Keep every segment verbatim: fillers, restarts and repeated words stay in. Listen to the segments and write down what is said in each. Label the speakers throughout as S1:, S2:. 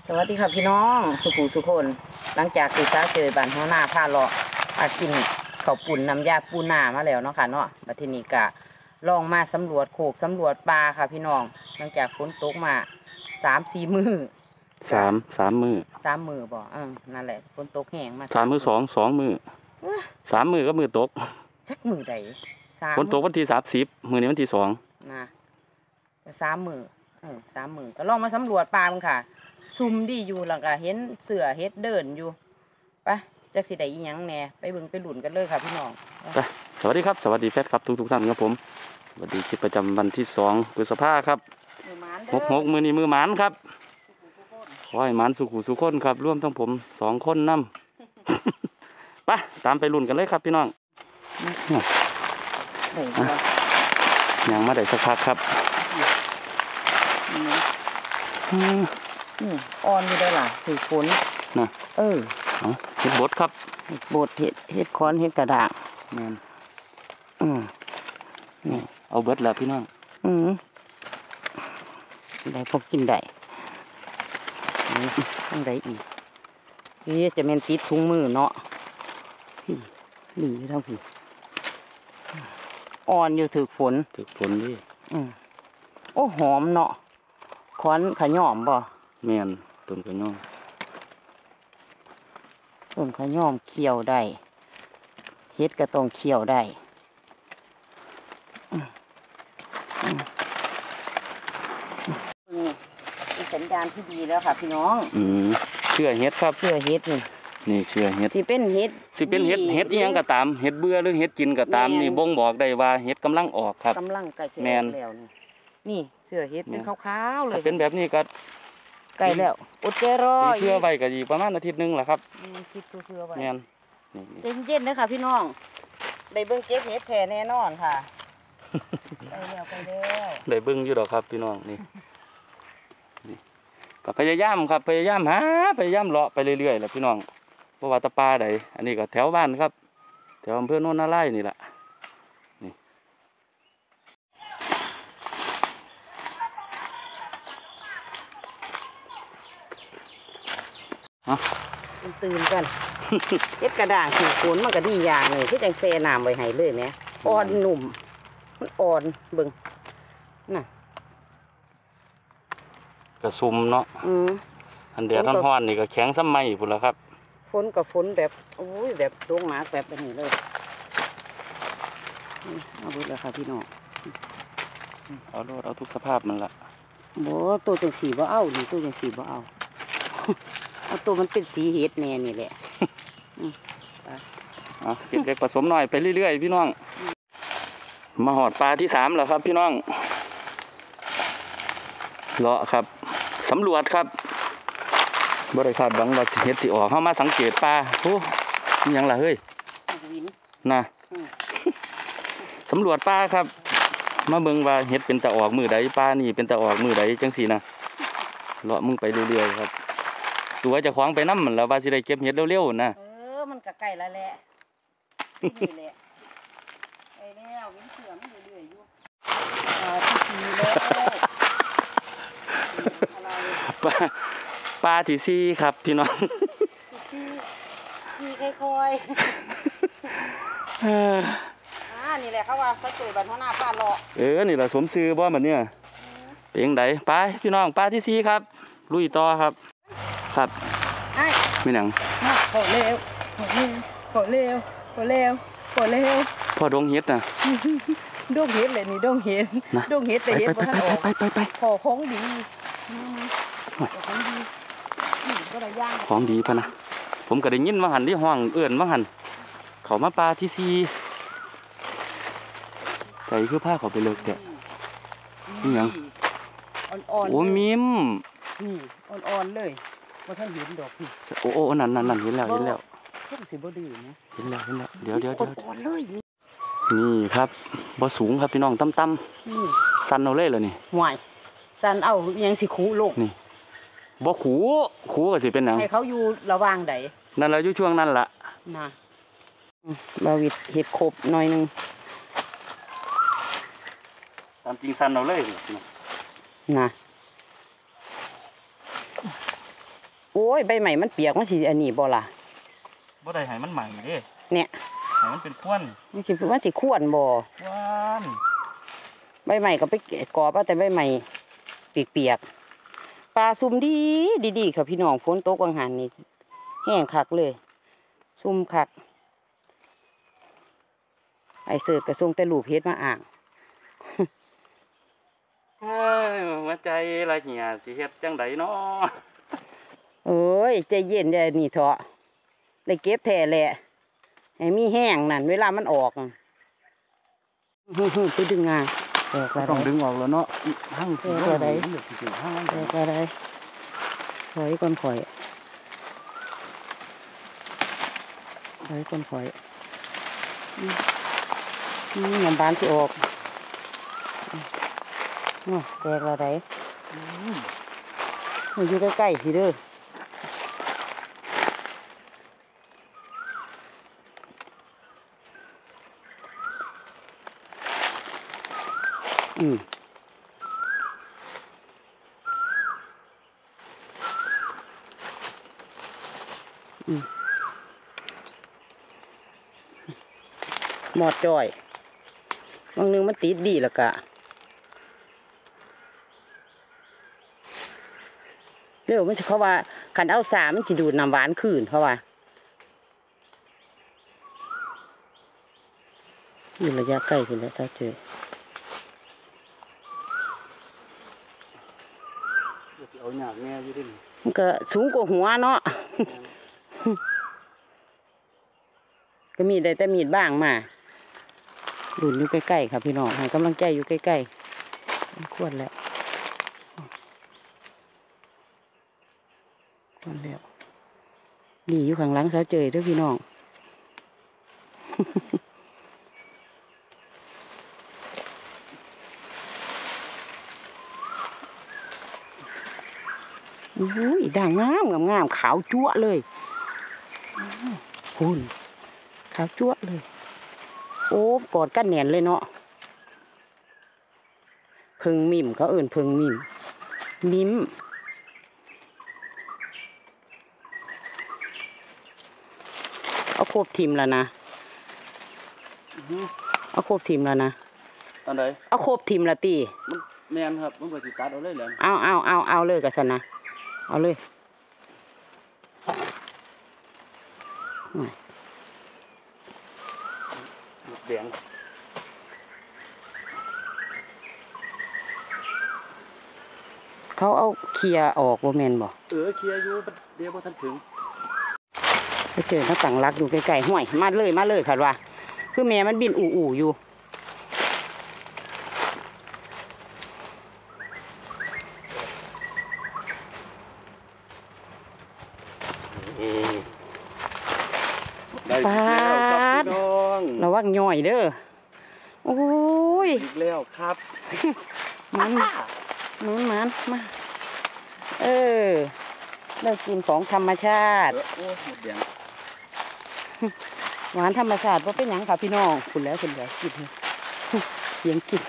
S1: สวัสดีค่ะพี่น้องสุขุสุคนหลังจากที่ซาเจอบ้านหัวหน้าพาเลาะอากินข้าวปุ่นน้ำยาปูนามาแล้วเนาะค่ะเนาะบัดทีนี้ก็ลองมาสำรวจโขกสำรวจปลาค่ะพี่น้องหลังจากฝนตกมาสามสี่มือ
S2: สามสามมือ
S1: สามมือบ่เออนั่นแหละฝนตกแห้งมา
S2: สามมือสองสองมือสามมือก็มือตก
S1: ชักมือใด
S2: ฝนตกวันที่สามสิบมือนี้วันที่สอง
S1: นะสามมือเออสามมือก็ลองมาสำรวจปลาบ้างค่ะซุ่มดีอยู่หลังก็เห็นเสือเฮ็ดเดินอยู่ไปจักสิได้อีหยังแหน่ไปเบิ่งไปหลุนกันเลยค่ะพี่น้อง
S2: สวัสดีครับสวัสดีแฟนครับทุกทุกท่านครับผมสวัสดีคลิปประจำวันที่สองพฤษภาครับหกหกมือนี้มือหมานครับขอให้หมานสุขุสุขคนครับร่วมทั้งผมสองคนนำไปตามไปหลุนกันเลยครับพี่น้องยังมาได้สักพักครับ
S1: อ่อนอยู่ได้ล่ะถือฝน
S2: นะ
S1: เออ
S2: เห็ดบดครับ
S1: บดเห็ดเห็ดค้อนเห็ดกระด้าง
S2: แม่น
S1: อืม
S2: นี่เอาเบิดแล้วพี่น้อง
S1: อืมได้พวกกินได้ต้องได้อีกนี่จะเป็นติดถุงมือเนาะพี่หลีทั้งพี่อ่อนอยู่ถือฝน
S2: ถือฝนดิ
S1: อืมโอ้หอมเนาะค้อนขย่อมบ่
S2: แม่นต้นขย่อม
S1: ต้นขย่อมเคี่ยวได้เฮ็ดก็ต้องเคี่ยวได้เป็นสัญญาณที่ดีแล้วค่ะพี่น้อง
S2: อืมเชื่อเฮ็ดครับ
S1: เชื่อเฮ็ดนี่
S2: นี่เชื่อเฮ็ด
S1: สิเป็นเฮ็ด
S2: สิเป็นเฮ็ดเฮ็ดอีหยังก็ตามเฮ็ดเบื่อหรือเฮ็ดกินก็ตามนี่บ่งบอกได้ว่าเฮ็ดกำลังออกครับ
S1: กำลังใกล้จะออกแล้วนี่นี่เชื่อเฮ็ดเป็นขาวๆเลย
S2: เป็นแบบนี้ก็
S1: ใกล้แล้วอดใจรอ
S2: เชื่อไว้ก็อีกประมาณอาทิตย์นึงแหละครับ
S1: คิดตัวเชื่อไว้
S2: แม่น
S1: เย็นๆนะคะพี่น้องได้เบิ่งเก็บเฮ็ดแท้แน่นอนค่ะไปแล้วไปแล้ว
S2: ได้เบิ่งอยู่ดอกครับพี่น้องนี่ก็พยายามครับพยายามหาพยายามเลาะไปเรื่อยๆแหละพี่น้องเพราะว่าตะปาใดอันนี้ก็แถวบ้านครับแถวอำเภอโนนนาไร่นี่แหละนี่
S1: ตื่นกันเฮ็ดกระด้างถือฝนมันก็ดีอย่างหนึ่งคือจังแซ่น้ำไว้ให้เลยไหมอ่อนหนุ่มมันอ่อนเบิ่งน่ะ
S2: กระซุ่มเนาะ
S1: อืม
S2: อันเดียวท่อนห้อนนี่ก็แข็งซ้ำไม่พุ่นแล้วครับ
S1: ฝนกับฝนแบบโอ้ยแบบดวงหมาแบบแบบนี้เลยเอาดูแล้วค่ะพี่น้อง
S2: เอาโลดเอาทุกสภาพมันละ
S1: บ่ตัวจังสีบ่เอาดิตัวจังสีบ่เอาเอาตัวมันเป็นสีเห็ดแน่นี่แหละ
S2: เอาเก็บเล็กผสมหน่อยไปเรื่อยๆพี่น้องมาหอดปลาที่สามแล้วครับพี่น้องเลาะครับสำรวจครับบริการบังว่าเห็ดสิออกเข้ามาสังเกตปลาโอ้ยยังล่ะเฮ้ยนะสำรวจปลาครับมาเบิ่งว่าเห็ดเป็นตะออกมือใดปลานี่เป็นตะออกมือใดจังสีนะเลาะมึงไปเรื่อยๆครับตัวจะคว้างไปน้ำเหมือนแล้วว่าสิได้เก็บเห็ดเร็วๆนะ
S1: เออมันก็ใกล้แล้วแหละนี่แหละไอ้แล้ววิ่งเสือมันเรื่อยๆอยู่อ่าที่สี่แล้ว
S2: ปลาปลาที่สี่ครับพี่น้อง
S1: ที่สี่ค่อยๆอ่านี่แหละเขาว่าเขาเจอบันหัวหน้าปลาหลอก
S2: เออนี่แหละสมซื้อบ่มันเนี่ยเป็นยังไงไปพี่น้องปลาที่สี่ครับลุยต่อครับครับไม่หนัง
S1: ขอเร็วขอเร็วขอเร็วขอเร็ว
S2: พ่อดงเห็ดนะ
S1: ดงเห็ดเลยนี่ดงเห็ดดงเห็ดแต่เห็ดบ่ทันออก
S2: ไปไปไป
S1: ขอของดี
S2: ของดีพะนะผมก็ได้ยินว่าหันที่ห้องเอื่อนว่าหันเขามาปลาที่ซีใส่เสื้อผ้าเขาไปเลยแกนี่ยัง
S1: อ่อนๆ
S2: โอ้มิม
S1: นี่อ่อนๆเลยว่าท่านเห็นดอกพี่
S2: โอ้โอ้นั่นนั่นนั่นเห็นแล้วเห็นแล้ว
S1: เห็นสิบ่ดื้อนะ
S2: เห็นแล้วเห็นแล้วเดี๋ยวเดี๋ยวเดี๋ยว
S1: อ่อนๆเลย
S2: นี่ครับบ่สูงครับพี่น้องต่ำๆสั้นเอาเลยเลยนี่
S1: ห่วยสั้นเอายังสิคูโลก
S2: นี่บ่ขูขูก็สิเป็นหนัง
S1: ให้เขาอยู่ระว่างใด
S2: นั่นแหละอยู่ช่วงนั้นล่ะ
S1: นะบาวิดเห็ดครบหน่อยนึง
S2: ตามจริงสั้นเอาเลย
S1: นะโอ้ยใบใหม่มันเปียกมันสิอันนี้บ่ล่ะ
S2: บ่ได้ให้มันใหม่เด้
S1: เนี่ย
S2: ให้มันเป็นควน
S1: มันสิมันสิควรบ่
S2: ควน
S1: ใบใหม่ก็ไปกอบเอาแต่ใบใหม่เปียกๆปลาซุ่มดีดีๆค่ะพี่น้องฝนตกวังหันนี่แห้งคักเลยซุ่มคักไอเสิร์ฟกระทรงแต่ลูกเพชรมาอ่าง
S2: เฮ้ยมาใจละเหี่ยสิเฮ็ดจังไดเนาะ
S1: เอ้ยใจเย็นเดี๋ยวนี่เถอะได้เก็บแท้แหละให้มีแห้งนั่นเวลามันออกฮึ่มๆไปดึงงาแตกแล้ว
S2: ต้องดึงออกแล้วเนาะหั่ง
S1: แตกแล้วได้แตกแล้วได้ถอยก่อนข่อยถอยก่อนข่อยนี่น้ำบานที่ออกนี่แตกแล้วได้อยู่ใกล้ๆสิเด้ออืมอืมหมอดจ่อยบางนึงมันติดดีแล้วกะเร็วมันจะเขาว่าขันเอาสามมันสิดูดน้ำหวานคืนเขาว่าอยู่ระยะใกล้ถึงแล้วซะเจอ
S2: เอาหยาบแง่อยู่ดิ
S1: มันก็สูงกว่าหัวเนาะก็มีได้แต่มีดบ้างมาดูดอยู่ใกล้ๆครับพี่น้องให้กำลังใจอยู่ใกล้ๆควรแล้วควรแล้วดีอยู่ข้างหลังเสาเจยด้วยพี่น้องอุ้ยด่างงามงามงามขาวจั๊วเลยคุณขาวจั๊วเลยโอ้กอดกันแน่นเลยเนาะพึ่งมิมเขาเอิ่นพึ่งมิมมิมเอาโคบทิมแล้วนะเอาโคบทิมแล้วนะ
S2: อันไหน
S1: เอาโคบทิมละตี
S2: มันแมนครับมันก็สิตัดเอาเลยแหละ
S1: เอาเอาเอาเอาเลยกันสนะเอาเลย
S2: แดง
S1: เขาเอาเคลียออกบ่แมนบ่
S2: เออเคลียอยู่เดี๋ยวพอท่านถึง
S1: ไปเจอเขาตั้งรักอยู่ไกลๆห้วยมาเลยมาเลยค่ะว่าคือแม่มันบินอู่ๆอยู่ปาดระวังย่อยเด้อโอ้ย
S2: อีกแล้วครับ
S1: มันมันมันมาเออได้กินของธรรมชาติหวานธรรมชาติเพราะเป็นหยังค่ะพี่น้องคุณแล้วคุณแล้วกินเสียงกิน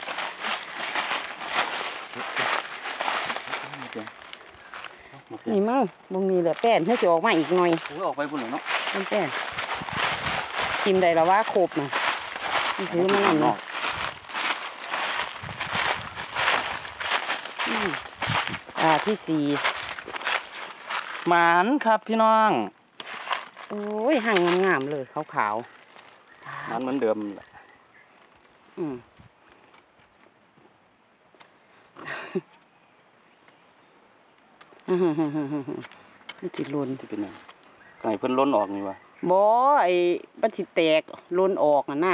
S1: นี่มั้งมึงมีแหละแป้นให้จะออกมาอีกหน่อย
S2: โอ้ยออกไปพุ่นเนาะ
S1: มันแป้นกินได้แล้วว่าโคบนะนี่คือมันเนาะอ่าที่สี่
S2: หมานครับพี่น้อง
S1: โอ้ยห่างงามๆเลยขาว
S2: ๆมันเหมือนเดิมแหละ
S1: อืมมันสิล้น
S2: ที่เป็นไงไก่เพิ่นล้นออกนี่วะ
S1: บ่ไอ้มันสิแตกล้นออกอ่ะนะ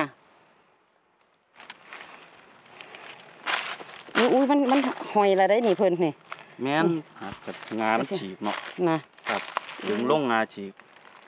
S1: อุ้ยมันมันหอยอะไรได้นี่เพิ่นนี่
S2: แม่นหักกับงามันฉีกเนาะ
S1: นะครับ
S2: ดึงลงงาฉีก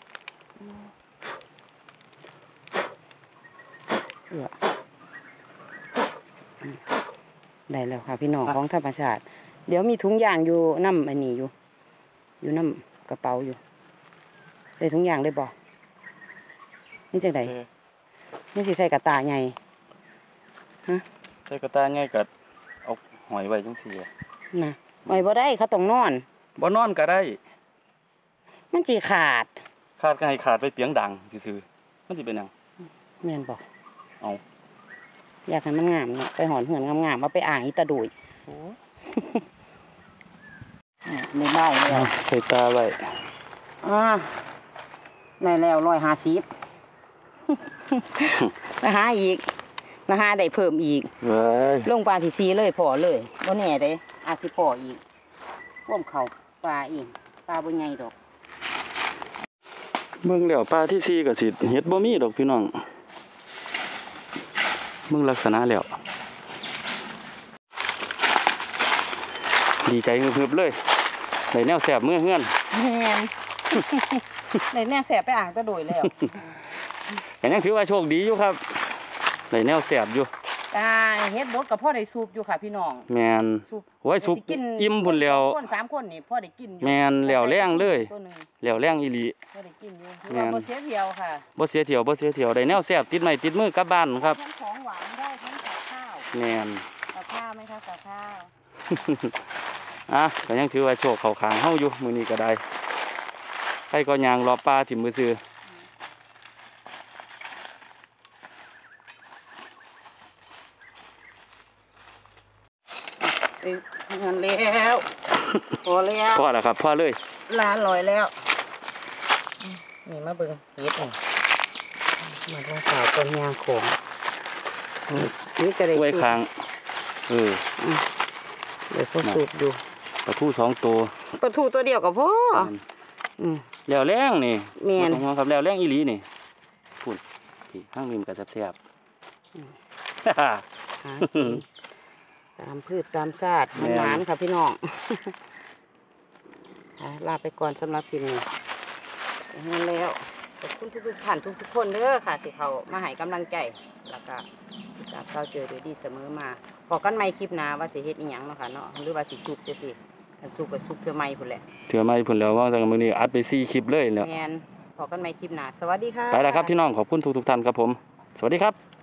S1: ได้แล้วค่ะพี่น้องของธรรมชาติเดี๋ยวมีถุงยางอยู่น้ำอันนี้อยู่อยู่น้ำกระเป๋าอยู่ใส่ถุงยางได้บ่นี่จังไดนี่สิใส่กระตาใหญ่ฮะ
S2: ใส่กระตาใหญ่ก็เอาหอยไว้จังซี่
S1: นะหอยบ่ได้เขาต้องนอน
S2: บ่นอนก็ได้
S1: มันสิขาด
S2: ขาดก็ให้ขาดไปเปียงดังซื่อๆมันสิเป็นหยัง
S1: แม่นบ่
S2: เอา
S1: อยากให้มันงามเนาะไปหอนเหือนงามๆเอาไปอ่างอีตาดุยโอ้ไม่ได้เลย
S2: เอาใส่ตาไว้
S1: อ่าได้แล้วร้อยห้าสิบนะฮะอีกนะฮะได้เพิ่มอีก
S2: เว้ย
S1: ลงปลาที่ซีเลยพอเลยบ่แน่เด้อาจสิพออีกร่วมเขาปลาอีกปลาบ่ใหญ่ดอก
S2: เบิ่งแล้วปลาที่สี่ก็สิเฮ็ดบ่มีดอกพี่น้องเบิ่งลักษณะแล้วดีใจฮึบๆเลยได้แนวแซ่บมื้อเฮือน
S1: แม่น ได้แน่แสบไปอ่างตะโดยแล้ว
S2: ก็ยังถือว่าโชคดีอยู่ครับได้แนวแซ่บอยู่
S1: ตาเฮ็ดบดกับพ่อได้สูบอยู่ค่ะพี่น้อง
S2: แม่น
S1: สูบ
S2: โอ้ยสุก
S1: สิกิน
S2: อิ่มพุ่นแล้ว
S1: คนสามคนนี่พ่อได้กินอยู่
S2: แม่นแล้วแรงเลย
S1: ตัวหนึง
S2: แล้วแรงอีหลี
S1: พ่อได้กินอยู่
S2: แม่น
S1: บ่เสียเที่ยวค่ะ
S2: บ่เสียเที่ยวบ่เสียเที่ยวได้แนวแซ่บติดไม้ติดมือกลับบ้านครับ
S1: ทั้งของหวานได้ทั้งกับข้าว
S2: แม่น
S1: กับข้าวไหมคะกับข้าว
S2: อ่ะก็ยังถือว่าโชคเข้าข้างเฮาอยู่มื้อนี้ก็ได้ใครก็ย่างรอปลาถิ่มมือซื่อ
S1: ไปเงินแล้วพอแล้ว
S2: พอแล้วครับพอเลย
S1: ลาลอยแล้วนี่มาเบิ่งเฮ็ดนี่มาลงสาวต้นยางของนี่ก็ได้
S2: ไว้ค้างเออ
S1: เดี๋ยวเขาสูบอยู่
S2: ปลาทูสองตัว
S1: ปลาทูตัวเดียวกับพ่ออืม
S2: แล้วแรงนี่
S1: แม่น
S2: บ่ต้องห่วงครับแล้วแรงอีหลีนี่พูดพี่ข้างนี้มันก็แซ่บๆ
S1: หากินตามพืชตามศาสตร์
S2: แม่น
S1: หวานๆค่ะพี่น้อง อ่ะลาไปก่อนสำหรับคลิปนี้งั้นแล้วขอบคุณทุกๆท่านทุกๆคนเด้อค่ะที่เขามาให้กำลังใจแล้วก็ติดตามเราเจอโดยดีเสมอมาพอกันใหม่คลิปหน้าว่าสิเฮ็ดอีหยังเนาะค่ะเนาะหรือว่าสิสุกจังซี่คันสุกก็สุกเทื่อใหม่พุ่นแหละ
S2: เถื่อมาพุ่นแล้วว่าจังมื้อนี้อัดไปสี่คลิปเลยแล้ว
S1: แม่นพอกันใหม่คลิปหน้าสวัสดีค่ะ
S2: ไปแล้วครับพี่น้องขอบคุณทุกๆท่านครับผม สวัสดีครับ